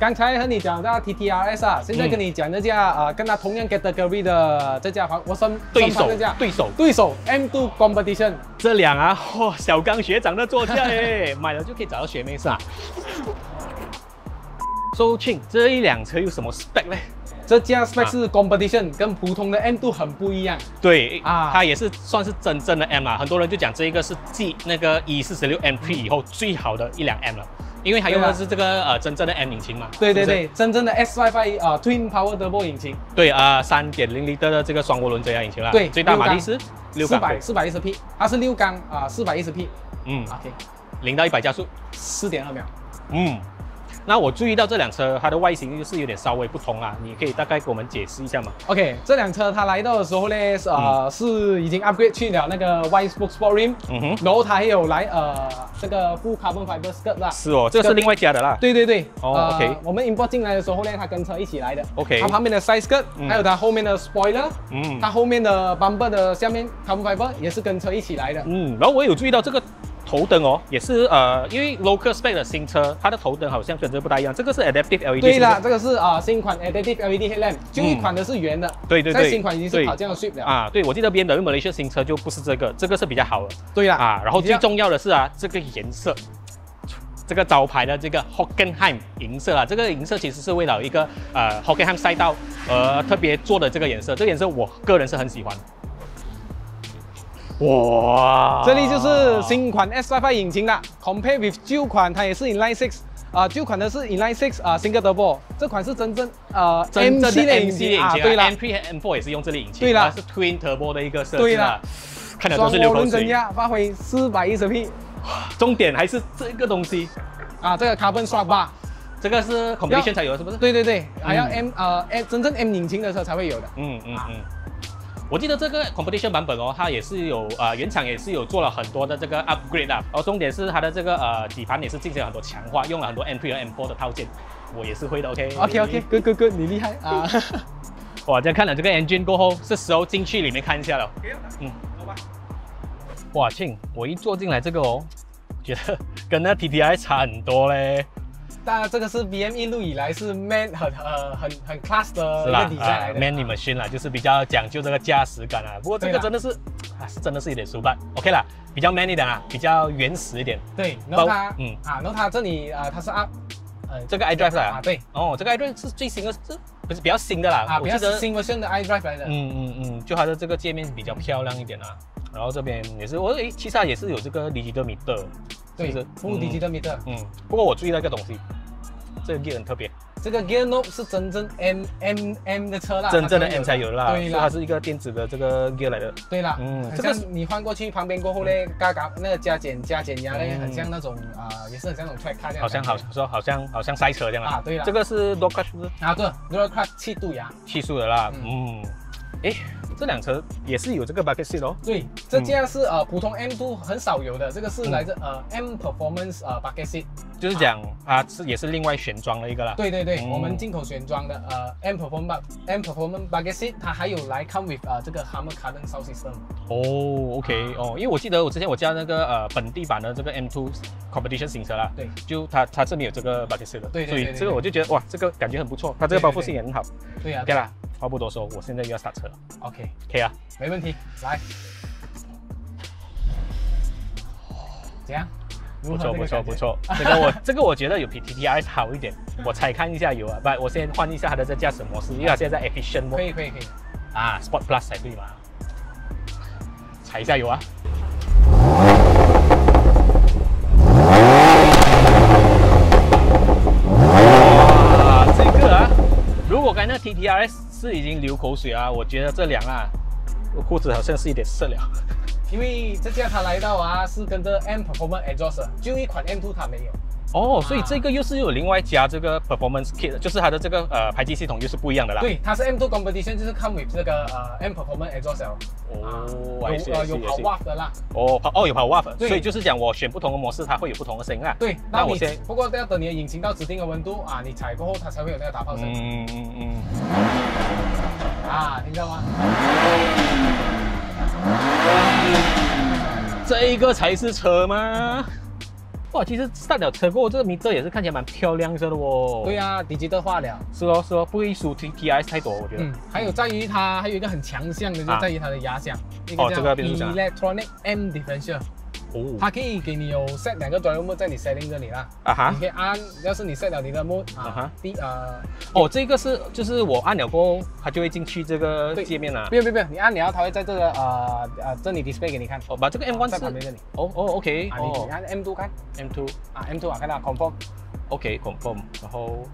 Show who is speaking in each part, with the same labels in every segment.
Speaker 1: 刚才和你讲到 TTRS 啊，现在跟你讲这架跟它同样 category 的这架我
Speaker 2: 对手
Speaker 1: M2 Competition
Speaker 2: 这辆啊，哇，小刚学长的座驾哎，买了就可以找到学妹是吧？So Ching， 这一辆车有什么 spec 呢？
Speaker 1: 这架 spec 是 Competition，跟普通的 M2 很不一样。
Speaker 2: 对啊，它也是算是真正的 M 啊。很多人就讲这一个是继那个 E46 M3 以后最好的一辆 M 了。因为它用的是这个真正的 M 引擎嘛，
Speaker 1: 对，真正的 S55 Twin Power Turbo 引擎，
Speaker 2: 对3.0 L的这个双涡轮增压引擎啦，
Speaker 1: 对，
Speaker 2: 最大马力是
Speaker 1: 410匹，它是6缸410匹，OK，
Speaker 2: 0到100加速
Speaker 1: 4.2秒，
Speaker 2: 那我注意到这辆车它的外形就是有点稍微不同啦，你可以大概给我们解释一下吗
Speaker 1: ？OK， 这辆车它来到的时候呢，是已经 upgrade 去了那个 Wide Spoke Sport Rim， 然后它还有来这个 Full Carbon Fiber Skirt 啦。
Speaker 2: 是哦，这个是另外加的啦。
Speaker 1: 对。
Speaker 2: OK，
Speaker 1: 我们 import 进来的时候呢，它跟车一起来的。
Speaker 2: OK，
Speaker 1: 它旁边的 Side Skirt，还有它后面的 Spoiler，它后面的 Bumper 的下面 Carbon Fiber 也是跟车一起来的。然
Speaker 2: 后我有注意到这个。头灯哦，也是因为 local spec 的新车，它的头灯好像跟这不大一样。这个是 adaptive LED。
Speaker 1: 对啦，这个是新款 adaptive LED headlamp， 旧一款的是圆的。
Speaker 2: 对，
Speaker 1: 在新款已经是跑这样的 shape 了
Speaker 2: 啊。对，我记得 BMW Malaysia 新车就不是这个，这个是比较好的。
Speaker 1: 对啦
Speaker 2: 然后最重要的是这个颜色，这个招牌的这个 Hockenheim 银色这个银色其实是为了一个Hockenheim 赛道特别做的这个颜色，这个颜色我个人是很喜欢。哇，
Speaker 1: 这里就是新款 S55 引擎啦 ，compare with 旧款，它也是 Inline 6，旧款的是 Inline 6 Single Turbo， 这款是真正
Speaker 2: M 系列引擎
Speaker 1: 对啦
Speaker 2: ，M3 和 M4 也是用这类引擎，
Speaker 1: 对啦，
Speaker 2: 是 Twin Turbo 的一个设计
Speaker 1: 对啦，
Speaker 2: 看了都是流口水。双涡轮
Speaker 1: 增压，发挥410匹，
Speaker 2: 重点还是这个东西
Speaker 1: 这个 Carbon Strut Bar，
Speaker 2: 这个是 Competition 才有的，是不是？
Speaker 1: 对，还要真正 M 引擎的车才会有的。
Speaker 2: 我记得这个 competition 版本它也是有原厂也是有做了很多的这个 upgrade 然后重点是它的这个底盘也是进行了很多强化，用了很多 M3 和 M4 的套件，我也是会的。
Speaker 1: OK，good， 你厉害啊！
Speaker 2: 哇，这样看了这个 engine 过后，是时候进去里面看一下了。走吧。哇，Ching，我一坐进来这个觉得跟那 TTI 差很多嘞。
Speaker 1: 当然，这个是 BM 一路以来是 man 很 class 的一个底下来的
Speaker 2: man machine 啦，就是比较讲究这个驾驶感不过这个真的是真的是有点俗吧 ，OK 啦，比较 man 一点比较原始一点。
Speaker 1: 对，然后它然后它这里它是
Speaker 2: 这个 iDrive 啦
Speaker 1: 对，
Speaker 2: 这个 iDrive 是最新的，不是比较新的啦，
Speaker 1: 比较新version的 iDrive 来的。
Speaker 2: 就它的这个界面比较漂亮一点然后这边也是其实它也是有这个 digital meter。
Speaker 1: 对，full digital meter。
Speaker 2: 不过我注意到一个东西，这个 gear 很特别。
Speaker 1: 这个 gear knob 是真正 M 的车啦，
Speaker 2: 真正的 M 才有啦。
Speaker 1: 对啦，
Speaker 2: 它是一个电子的这个 gear 来的。
Speaker 1: 对啦，这个你换过去旁边过后呢，那个加减压呢，很像那种也是很像那种 track car 这样。
Speaker 2: 好像赛车这样
Speaker 1: 对啦。
Speaker 2: 这个是 dual clutch 是不是？
Speaker 1: 对 ，dual clutch 7度牙。
Speaker 2: 7速的啦。这辆车也是有这个 bucket seat
Speaker 1: 对，这架是普通 M2 很少有的，这个是来自M Performance bucket seat，
Speaker 2: 就是讲也是另外选装的一个啦。
Speaker 1: 对，我们进口选装的M Performance bucket seat， 它还有来 come with 这个 Hummer Cardan Sound System。
Speaker 2: OK 因为我记得我之前加那个本地版的这个 M2 Competition 新车啦，
Speaker 1: 对，
Speaker 2: 就它这边有这个 bucket seat 的，
Speaker 1: 对，
Speaker 2: 所以这个我就觉得哇，这个感觉很不错，它这个包覆性也很好。
Speaker 1: 对啊
Speaker 2: ，OK 啦。话不多说，我现在又要刹车了。
Speaker 1: OK
Speaker 2: 啊，
Speaker 1: 没问题，来，怎样？
Speaker 2: 不错。这个我觉得有比 TTI 好一点。我踩看一下油我先换一下它的这驾驶模式，因为它现在 Efficient mode。
Speaker 1: 可以。
Speaker 2: Sport Plus 才对嘛。踩一下油这个如果刚才那 TTRS 是已经流口水我觉得这辆我裤子好像是有点湿了。
Speaker 1: 因为这架它来到是跟着 M Performance Exhaust， 就一款 M2 它没有。
Speaker 2: 所以这个又是有另外加这个 Performance Kit， 就是它的这个排气系统又是不一样的啦。
Speaker 1: 对，它是 M2 Competition， 就是 come with 这个M Performance Exhaust。有跑 WAF 的啦。
Speaker 2: 有跑 WAF， 所以就是讲我选不同的模式，它会有不同的声音啦。
Speaker 1: 对，那我先不过要等你的引擎到指定的温度你踩过后它才会有那个打泡声。听到吗？
Speaker 2: 这一个才是车吗？ 哇，其实上了车过后，这个米特也是看起来蛮漂亮的哦。
Speaker 1: 对啊，digital 化了。
Speaker 2: 是哦，是哦，不会输 TTS 太多，我觉得。
Speaker 1: 还有在于它还有一个很强项的，就在于它的压箱，一
Speaker 2: 哦，
Speaker 1: 个叫
Speaker 2: 这个变速箱
Speaker 1: Electronic M Differential。
Speaker 2: 哦，
Speaker 1: 它可以给你有 set 2个 driver mode 在你 setting 这里啦。你可以按，要是你 set 了你的 mode
Speaker 2: 哦，这个是就是我按了过后，它就会进去这个界面啦。
Speaker 1: 不用，你按了，它会在这个这里 display 给你看。
Speaker 2: 哦，把这个 M1
Speaker 1: 在旁边这里。
Speaker 2: OK。
Speaker 1: 你按 M2 看
Speaker 2: M2
Speaker 1: M2 看到 confirm。
Speaker 2: OK confirm， 然后。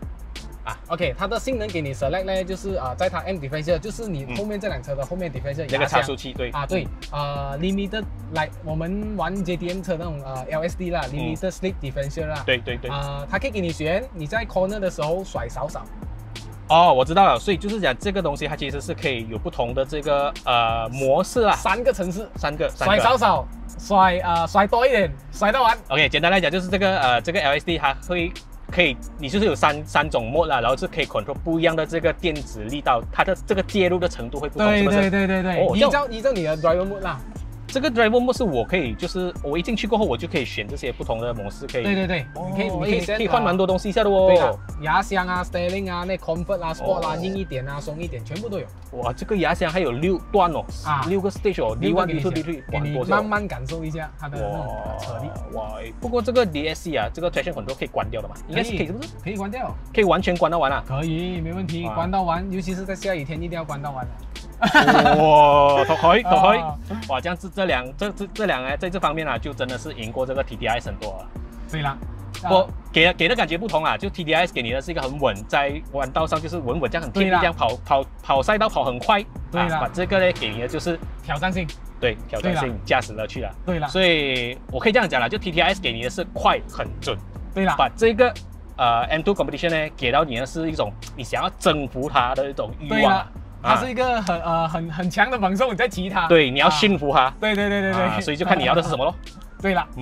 Speaker 1: OK， 它的性能给你 select 呢，就是在它 M differential， 就是你后面这辆车的后面 differential
Speaker 2: 那个差速器，对
Speaker 1: limited like 我们玩 JDM 车那种LSD 啦，limited slip differential 啦，
Speaker 2: 对
Speaker 1: 它可以给你选，你在 corner 的时候甩少。
Speaker 2: 哦，我知道了，所以就是讲这个东西它其实是可以有不同的这个模式啦
Speaker 1: ，3个层次，3个
Speaker 2: 甩
Speaker 1: 少，甩多一点，甩到完。
Speaker 2: OK， 简单来讲就是这个LSD 它会。可以，你就是有三种 mode 啦，然后是可以 control 不一样的这个电子力道，它的这个介入的程度会不同，是不是？
Speaker 1: 对。依照你的 driver mode 啦。
Speaker 2: 这个 driver mode 是我可以，就是我一进去过后，我就可以选这些不同的模式，可以。
Speaker 1: 对，你
Speaker 2: 可以换蛮多东西一下的哦。
Speaker 1: 对啊，压箱啊 ，steering 啊，那 comfort 啊 ，sport 啊，硬一点啊，松一点，全部都有。
Speaker 2: 哇，这个压箱还有6段哦，6个 stage 哦，D1、D2、D3，
Speaker 1: 给你慢慢感受一下它的那种车力。
Speaker 2: 哇，不过这个 DSC 啊，这个 traction control 可以关掉的嘛？应该是可以，是不是？
Speaker 1: 可以关掉，
Speaker 2: 可以完全关到完啊？
Speaker 1: 可以，没问题，关到完，尤其是在下雨天，一定要关到完。
Speaker 2: 哇，头盔，哇，这样子这两在这方面啊，就真的是赢过这个 TDS 很多了。
Speaker 1: 对啦，
Speaker 2: 我给的感觉不同啊，就 TDS 给你的是一个很稳，在弯道上就是稳这样很贴地这样跑赛道跑很快。
Speaker 1: 对啦，
Speaker 2: 把这个呢给你的就是
Speaker 1: 挑战性，
Speaker 2: 对，挑战性驾驶乐趣了。
Speaker 1: 对啦，
Speaker 2: 所以我可以这样讲了，就 TDS 给你的是快很准。
Speaker 1: 对啦，
Speaker 2: 把这个M2 competition 呢给到你的是一种你想要征服它的一种欲望。
Speaker 1: 它是一个很强的猛兽，你在骑它。
Speaker 2: 对，你要驯服它。
Speaker 1: 对，
Speaker 2: 所以就看你要的是什么咯。
Speaker 1: 对了，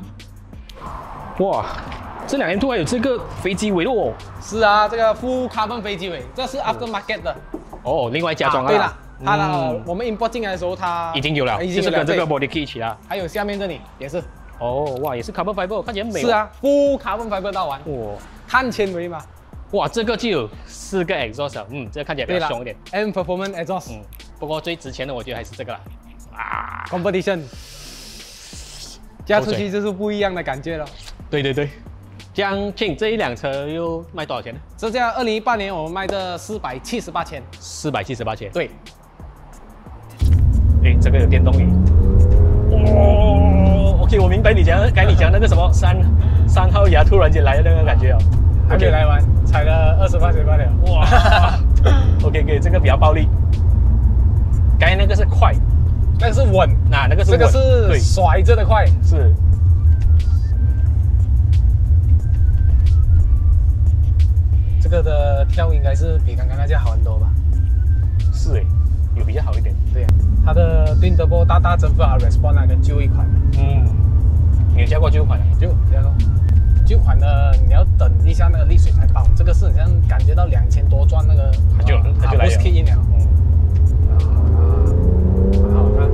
Speaker 2: 哇，这辆 M2 还有这个飞机尾哦。
Speaker 1: 是啊，这个 full carbon 飞机尾，这是 aftermarket 的。
Speaker 2: 哦，另外加装啊。
Speaker 1: 对了，它的我们 import 进来的时候，它
Speaker 2: 已经有了，就是跟这个 body kit 一起啦。
Speaker 1: 还有下面这里也是。
Speaker 2: 哦，哇，也是 carbon fiber， 看起来很美。
Speaker 1: 是啊 ，full carbon fiber 到完。
Speaker 2: 哇，
Speaker 1: 碳纤维嘛。
Speaker 2: 哇，这个就有4个 exhaust， 这个看起来比较凶一点。
Speaker 1: M performance exhaust，
Speaker 2: 不过最值钱的我觉得还是这个啦。
Speaker 1: competition， 加出去就是不一样的感觉了。
Speaker 2: 对。这样，Ching这一辆车又卖多少钱呢？
Speaker 1: 这辆2018年我们卖的478千。
Speaker 2: 478千。
Speaker 1: 对。
Speaker 2: 哎，这个有电动椅。OK， 我明白你讲那个什么三号牙突然间来的那个感觉哦。
Speaker 1: 还没来完，踩了28千罢了。
Speaker 2: 哇，OK， 这个比较暴力。刚才那个是快，
Speaker 1: 那个是稳，
Speaker 2: 那个是稳，
Speaker 1: 这个是甩着的快，
Speaker 2: 是。
Speaker 1: 这个的跳应该是比刚刚那架好很多吧？
Speaker 2: 是哎，有比较好一点。
Speaker 1: 对，它的 Twin Turbo 大增幅Respawn 那个旧一款。
Speaker 2: 你有加过旧款的？
Speaker 1: 旧款的你要等一下那个沥水才爆，这个是好像感觉到2000多转那个，
Speaker 2: 它就来了。
Speaker 1: Kit 了。好看。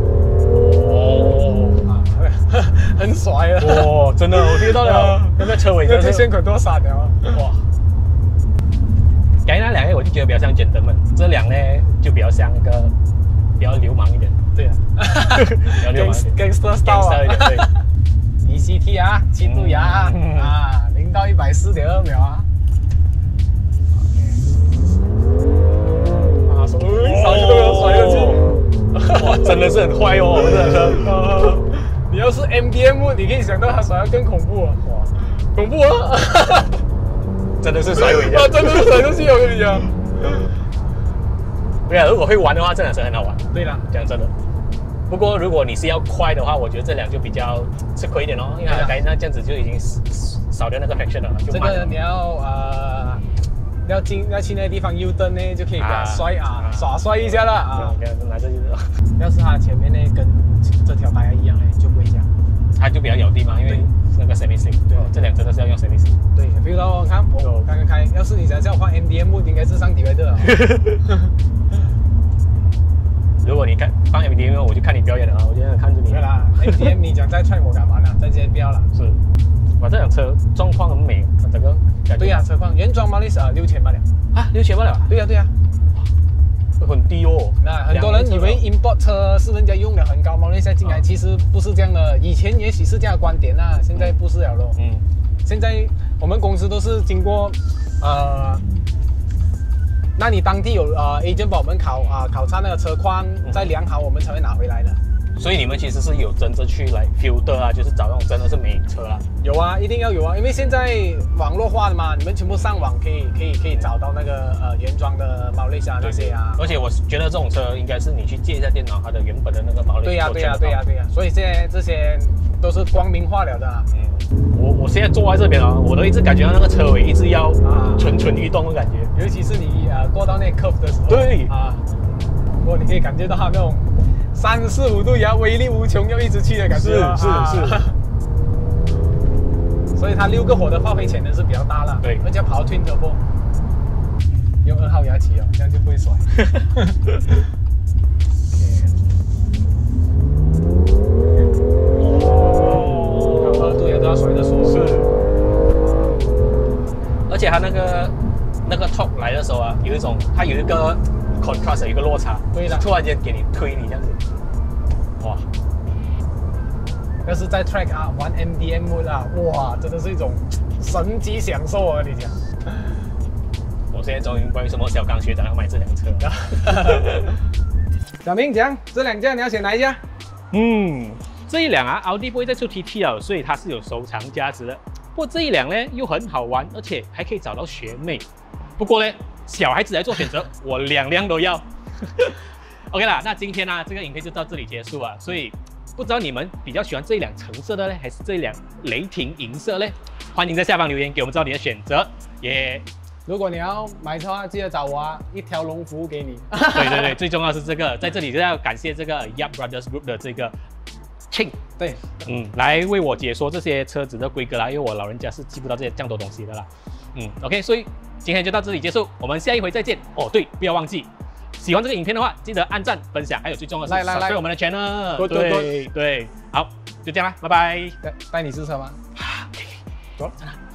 Speaker 1: 很甩啊！
Speaker 2: 哇，真的，我听到了，那个车尾真的是
Speaker 1: 线可多闪了。哇！
Speaker 2: 刚才那两个我就觉得比较像gentleman，这辆呢就比较像一个比较流氓一点。
Speaker 1: 对啊，
Speaker 2: 比较流氓一点
Speaker 1: ，gangster style 一点。对。ECT 啊，7度牙啊，0到100 4.2秒啊。甩得去。
Speaker 2: 哇，真的是很坏哦，这辆车。
Speaker 1: 你要是 MDM， 你可以想到它甩得更恐怖啊！哇，恐怖啊！
Speaker 2: 真的是甩尾的，
Speaker 1: 真的是甩出去，我跟你讲。
Speaker 2: 对啊，如果会玩的话，这辆车很好玩。
Speaker 1: 对啦，
Speaker 2: 讲真的。不过如果你是要快的话，我觉得这辆就比较吃亏一点哦，因为它那这样子就已经少掉那个 traction 了，就慢了。
Speaker 1: 这个你要去那个地方 U 灯呢，就可以给它耍帅一下了啊！
Speaker 2: 拿这就是。
Speaker 1: 要是它前面呢跟这条白一样呢，就不会这样。
Speaker 2: 它就比较咬地嘛，因为那个 semi sync。对，这辆真的是要用 semi sync。
Speaker 1: 对，比如说看我刚刚开，要是你想叫我换 MDM， 应该是上divider的。
Speaker 2: 如果你放 MDM， 我就看你表演了啊！我就看着你。
Speaker 1: 对啦 ，MDM 你讲再踹我干嘛呢？再见不要了。
Speaker 2: 是。 哇，这辆车状况很美，整个感觉。
Speaker 1: 对呀，车况原装毛利是6000罢了。
Speaker 2: 啊，6000罢了。
Speaker 1: 对呀对呀，
Speaker 2: 很低哦。
Speaker 1: 那很多人以为 import 车是人家用的很高毛利下进来，其实不是这样的。以前也许是这样的观点啊，现在不是了咯。现在我们公司都是经过那你当地有agent 帮我们考察那个车况，再量好我们才会拿回来的。
Speaker 2: 所以你们其实是有真正去来 filter 啊，就是找那种真的是美车啦。
Speaker 1: 有啊，一定要有啊，因为现在网络化的嘛，你们全部上网可以找到那个原装的毛利下那些啊。
Speaker 2: 而且我觉得这种车应该是你去借一下电脑，它的原本的那个毛利。
Speaker 1: 对呀。所以现在这些都是光明化了的啊。
Speaker 2: 我现在坐在这边啊，我都一直感觉到那个车尾一直要蠢蠢欲动的感觉，
Speaker 1: 尤其是你过到那 curve 的时候。
Speaker 2: 对
Speaker 1: 啊，不过你可以感觉到它那种3、4、5度也要威力无穷，要一直去的感觉。
Speaker 2: 是。
Speaker 1: 所以它6个火的发挥潜能是比较大了。
Speaker 2: 对，
Speaker 1: 而且跑 Twin Turbo， 用2号牙起哦，这样就不会甩。2度也都要甩的说。
Speaker 2: 是。而且它那个 top 来的时候啊，它有一个 contrast 的一个落差，
Speaker 1: 对的，
Speaker 2: 突然间给你推你这样子，哇！
Speaker 1: 要是在 track 啊玩 MDM mode 啊，哇，真的是一种神级享受啊！你讲，
Speaker 2: 我现在终于明白为什么小刚学长要买这辆车。
Speaker 1: 小明讲，这2架你要选哪一架？
Speaker 2: 这一辆啊，奥迪不会再出 TT 了，所以它是有收藏价值的。不过这一辆呢又很好玩，而且还可以找到学妹。不过呢，小孩子来做选择，我2辆都要。OK 啦，那今天呢这个影片就到这里结束了。所以不知道你们比较喜欢这一辆橙色的呢，还是这一辆雷霆银色呢？欢迎在下方留言给我们知道你的选择。
Speaker 1: 如果你要买车的话，记得找我啊，一条龙服务给你。
Speaker 2: 对，最重要是这个，在这里就要感谢这个 Yap Brothers Group 的这个Ching，
Speaker 1: 对，
Speaker 2: 来为我解说这些车子的规格啦，因为我老人家是记不到这些这样多东西的啦。OK， 所以今天就到这里结束，我们下一回再见。哦，对，不要忘记喜欢这个影片的话，记得按赞、分享，还有最重要的是subscribe我们的 channel。对，好，就这样啦，拜拜。
Speaker 1: 带你试车吗？
Speaker 2: 走，真的。